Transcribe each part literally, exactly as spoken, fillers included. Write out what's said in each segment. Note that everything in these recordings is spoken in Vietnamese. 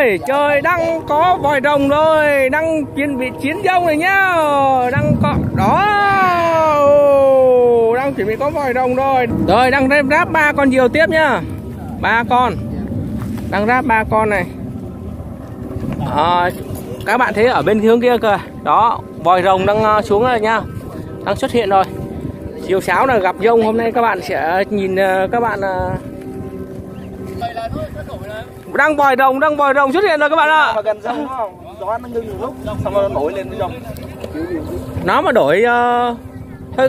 ơi, trời đang có vòi rồng rồi, đang chuẩn bị chiến dông rồi nhá, đang có đó, đang chuẩn bị có vòi rồng rồi, rồi đang ráp ba con diều tiếp nhá, ba con, đang ráp ba con này, à, các bạn thấy ở bên hướng kia kìa, đó vòi rồng đang xuống rồi nhá, đang xuất hiện rồi, chiều sáo là gặp dông, hôm nay các bạn sẽ nhìn các bạn đang vòi rồng đang vòi rồng xuất hiện rồi các bạn ạ. Mà gần rông nó gió nó ngưng một lúc xong rồi nó nổi lên với rồng. Nó mà đổi uh, hơi...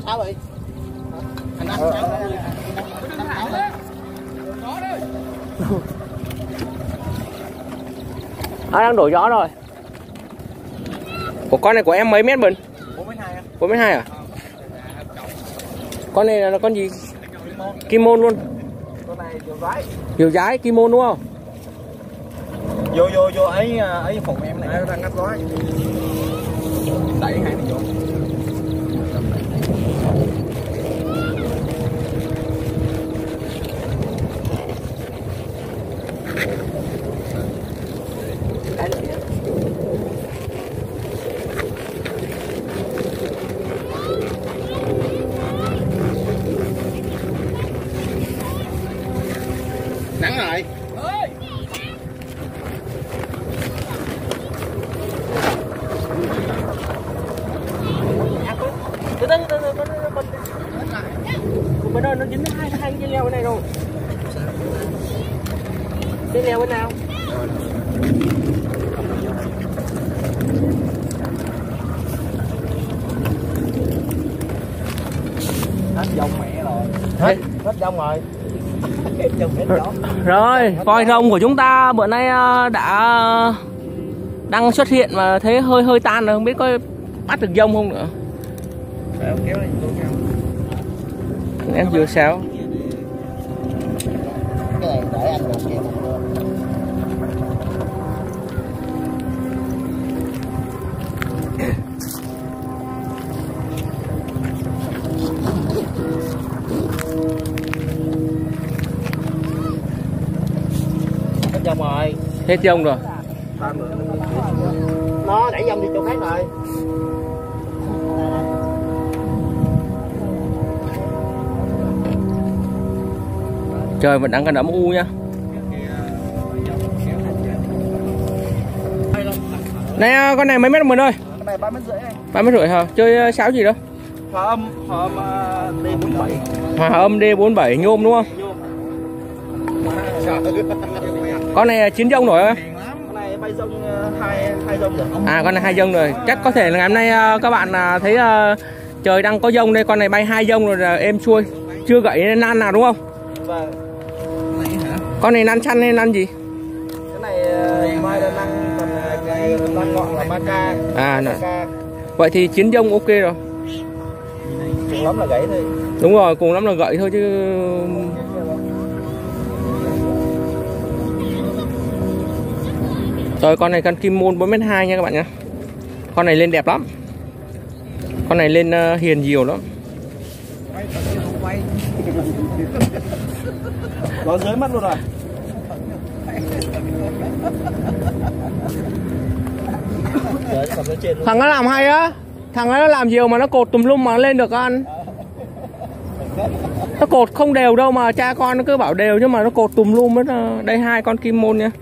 à, đang đổi gió rồi. Của con này của em mấy mét Bình? bốn mét hai à? Con này là con gì? Kim môn luôn. Con này diều dái. Diều dái kim môn đúng không? Vô vô vô ấy ấy phụ em này nó đang ngắt gói. Đẩy hai này vô. Nắng rồi. Từ từ từ từ con bên đó nó dính hai hai cái leo bên này rồi. Cái leo bên nào? Hết dông mẹ rồi. Hết hết dông rồi. Rồi, vòi rồng của chúng ta bữa nay đã đang xuất hiện mà thấy hơi hơi tan rồi, không biết có bắt được dông không nữa. Em vừa sao? Dông rồi. Hết dông rồi. Nó đẩy dông đi chỗ khác rồi. Trời vẫn đang còn ấm u nhá. Này con này mấy mét mình ơi? Con này ba mét rưỡi anh. ba mét rưỡi hả? Chơi sáo gì đâu? Hòa âm, hòa âm D bốn mươi bảy. Hòa âm D bốn mươi bảy nhôm đúng không? Con này chín dông nổi không? Con này bay dông hai hai dông rồi. À con này hai dông rồi. Chắc có thể là ngày hôm nay các bạn thấy trời đang có dông đây, con này bay hai dông rồi là êm xuôi. Chưa gãy nan nào đúng không? Vâng. Con này năn chăn hay năn gì? Cái này mai là năn, còn cái năn ngọn là maca. À nè. Vậy thì chín dông ok rồi. Cùng lắm là gãy thôi. Đúng rồi, cùng lắm là gãy thôi chứ. Rồi con này con kim môn bốn mét hai nha các bạn nhé. Con này lên đẹp lắm. Con này lên uh, hiền nhiều lắm. Nó dưới mắt luôn rồi. Thằng nó làm hay á. Thằng nó làm nhiều mà nó cột tùm lum mà lên được ăn. Nó cột không đều đâu mà cha con nó cứ bảo đều nhưng mà nó cột tùm lum hết. Đây hai con kim môn nha.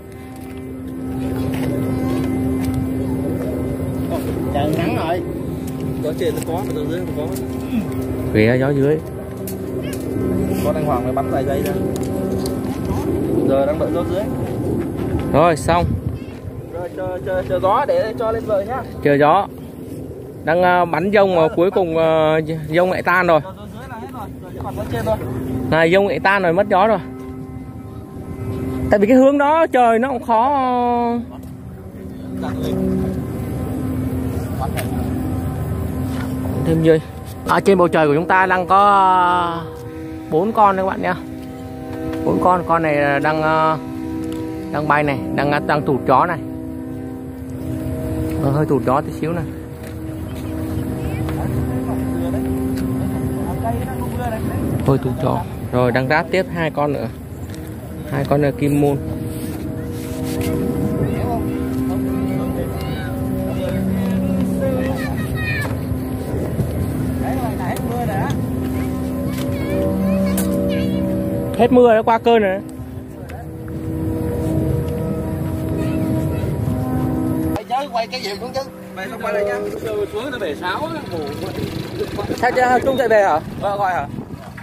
Trời nắng rồi. Gió trên nó có mà gió dưới không có. Kìa gió dưới. Con anh Hoàng mới bắn vài giây ra. Giờ đang đợi gió dưới. Rồi xong. Rồi chờ, chờ, chờ gió để cho lên vời nhá. Chờ gió. Đang uh, bắn dông mà cuối cùng uh, dông lại tan rồi. Gió dưới là hết rồi, rồi chỉ còn gió trên thôi. Này dông lại tan rồi, mất gió rồi. Tại vì cái hướng đó trời nó cũng khó. Thêm gì? Ở trên bầu trời của chúng ta đang có bốn con các bạn nhé. Bốn con, con này đang đang bay này, đang đang tụt gió này. Ờ, hơi tụt gió tí xíu này. Hơi tụt gió. Rồi đang ráp tiếp hai con nữa. Hai con là kim môn. hết mưa nó qua cơn rồi. Nhớ quay cái gì cũng chứ. Mày không quay lại nha. Xuống nó bể sáo á. Sao chưa Trung chạy về hả? Vâng gọi hả?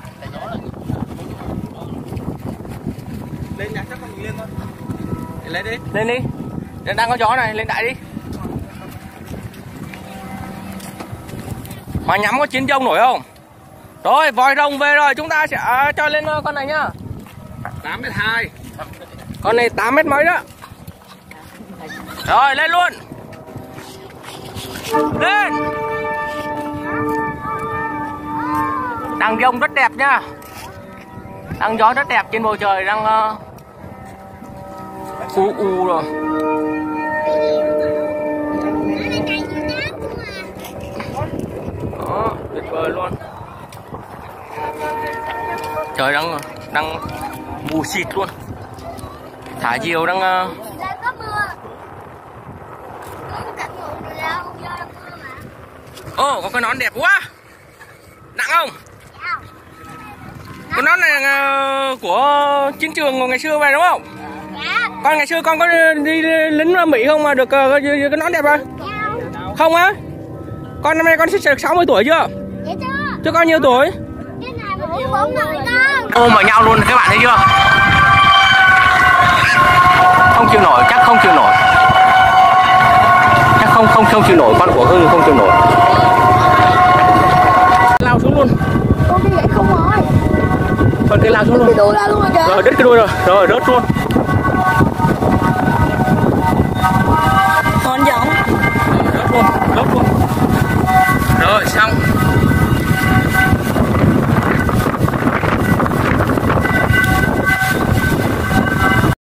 Lên nhà chắc con mình lên thôi. Lên đi. Lên đi. Đang có gió này, lên đại đi. Mà nhắm có chiến dông nổi không? Rồi, vòi rồng về rồi, chúng ta sẽ à, cho lên con này nhá. tám mét hai. Con này tám mét mấy đó. Rồi, lên luôn. Lên. Đằng dông rất đẹp nha. Đằng gió rất đẹp trên bầu trời đang uh, u u rồi. Đó, tuyệt vời luôn. Trời đang đang mù xịt luôn. Thả diều đang uh... Ồ, có cái nón đẹp quá. Nặng không? Cái nón này là của chiến trường ngày xưa về đúng không? Dạ. Con ngày xưa con có đi lính Mỹ không mà được cái nón đẹp không? Dạ. Không á? Con năm nay con sẽ được sáu mươi tuổi chưa? Dạ chưa. Chứ con nhiêu tuổi? Cái này mà bốn bốn rồi con. Ôm vào nhau luôn các bạn thấy chưa? Không chịu nổi, chắc không chịu nổi. Chắc không không không chịu nổi, con của Hưng không chịu nổi. Lao xuống luôn. Con đi vậy không rồi. Con cái lao xuống luôn. Cái đuôi ra luôn rồi kìa. Rồi đứt cái đuôi rồi, rồi rớt luôn.